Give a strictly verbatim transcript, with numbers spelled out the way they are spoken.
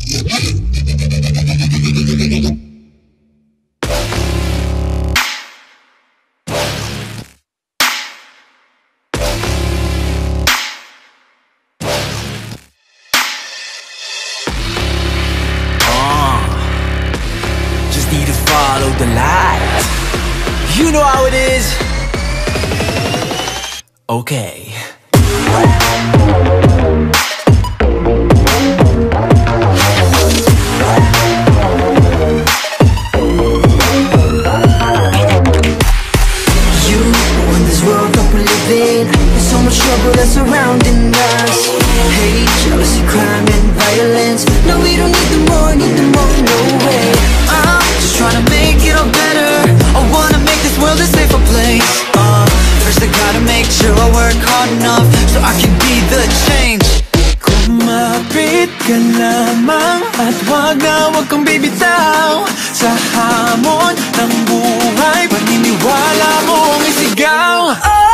Need to follow the light. You know how it is. Okay. You in this world that we live in, there's so much trouble that's surrounding us. Hate, jealousy, crime and violence. No, we don't need them more, need them more, no way. I'm just trying to make it all better. I wanna make this world a safer place. uh, First I gotta make sure I work hard enough so I can be the change. Kumapit ka lamang at wag na wag kang bibitaw sa hamon ng buhay. Paniniwala mong isigaw.